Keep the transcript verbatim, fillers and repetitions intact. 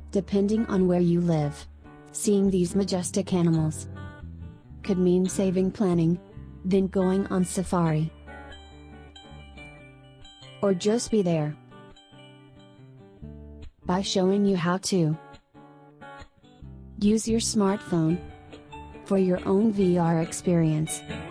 Depending on where you live, seeing these majestic animals could mean saving planning, then going on safari, or just be there. By showing you how to use your smartphone for your own V R experience.